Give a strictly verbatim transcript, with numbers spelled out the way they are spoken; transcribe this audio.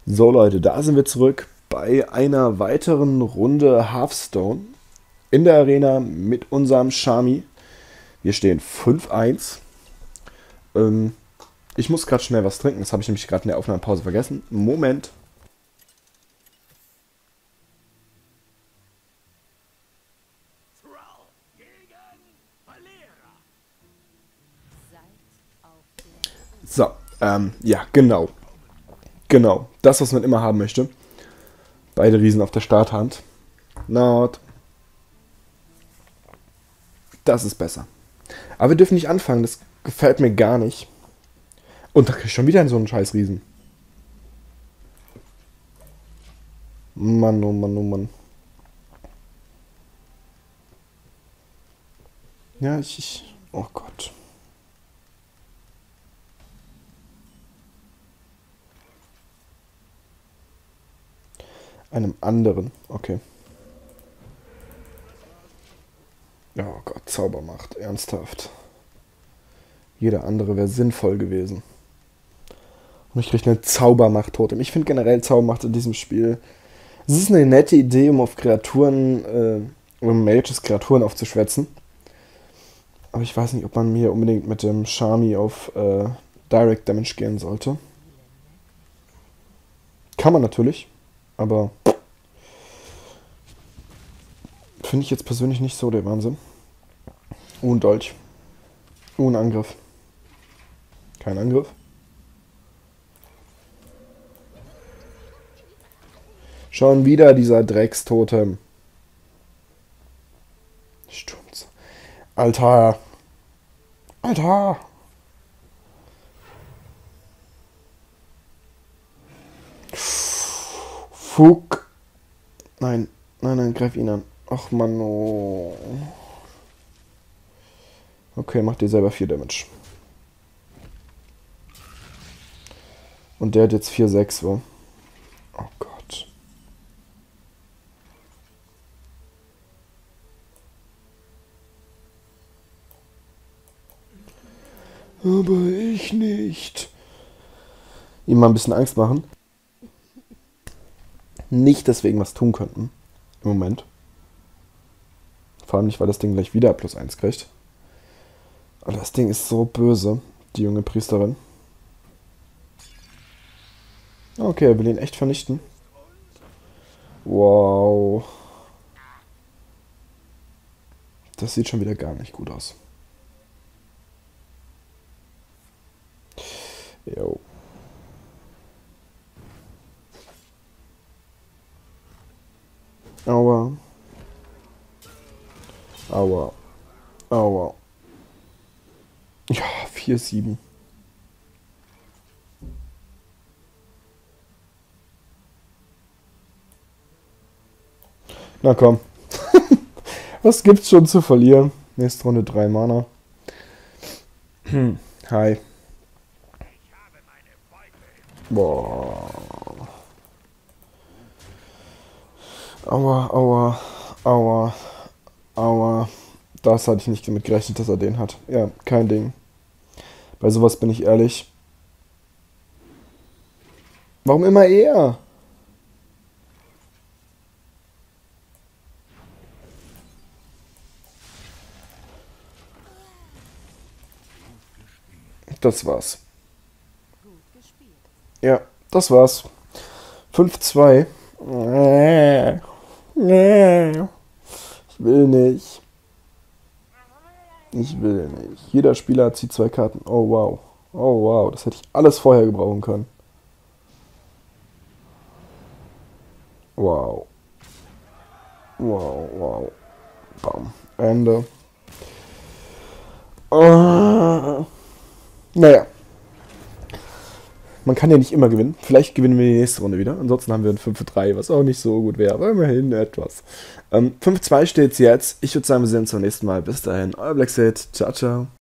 So Leute, da sind wir zurück bei einer weiteren Runde Hearthstone in der Arena mit unserem Shami. Wir stehen fünf eins. Ähm, ich muss gerade schnell was trinken, das habe ich nämlich gerade in der Aufnahmepause vergessen. Moment. So, ähm, ja, genau. Genau, das, was man immer haben möchte. Beide Riesen auf der Starthand. Nord. Das ist besser. Aber wir dürfen nicht anfangen, das gefällt mir gar nicht. Und da krieg ich schon wieder so einen scheiß Riesen. Mann, oh Mann, oh Mann. Ja, ich, ich... Oh Gott. Einem anderen. Okay. Oh Gott, Zaubermacht. Ernsthaft. Jeder andere wäre sinnvoll gewesen. Und ich kriege eine Zaubermacht-Totem. Ich finde generell Zaubermacht in diesem Spiel... Es ist eine nette Idee, um auf Kreaturen... Äh, um Mages Kreaturen aufzuschwätzen. Aber ich weiß nicht, ob man mir unbedingt mit dem Shami auf äh, Direct Damage gehen sollte. Kann man natürlich. Aber... Finde ich jetzt persönlich nicht so der Wahnsinn. Uh, ein Dolch. Uh, ein Angriff. Kein Angriff. Schon wieder dieser Dreckstotem. Sturz. Alter. Alter. Fuck. Nein. Nein, nein, greif ihn an. Ach Mann, oh. Okay, macht dir selber vier Damage. Und der hat jetzt vier sechs, wo? Oh Gott. Aber ich nicht. Ihm mal ein bisschen Angst machen. Nicht deswegen was tun könnten. Im Moment. Vor allem nicht, weil das Ding gleich wieder plus eins kriegt. Aber das Ding ist so böse, die junge Priesterin. Okay, er will ihn echt vernichten. Wow. Das sieht schon wieder gar nicht gut aus. Jo. Aua. Aua. Aua. Ja, vier sieben. Na komm. Was gibt's schon zu verlieren? Nächste Runde drei Mana. Hm. Hi. Boah. Aua, aua, aua, aua. Das hatte ich nicht damit gerechnet, dass er den hat. Ja, kein Ding. Bei sowas bin ich ehrlich. Warum immer er? Das war's. Ja, das war's. fünf zwei. Nee. Nee. Ich will nicht. Ich will nicht. Jeder Spieler zieht zwei Karten. Oh wow. Oh wow. Das hätte ich alles vorher gebrauchen können. Wow. Wow, wow. Bam. Ende. Oh. Naja. Man kann ja nicht immer gewinnen. Vielleicht gewinnen wir die nächste Runde wieder. Ansonsten haben wir ein fünf drei, was auch nicht so gut wäre. Aber immerhin etwas. Ähm, fünf zwei steht es jetzt. Ich würde sagen, wir sehen uns beim nächsten Mal. Bis dahin. Euer Blackset. Ciao, ciao.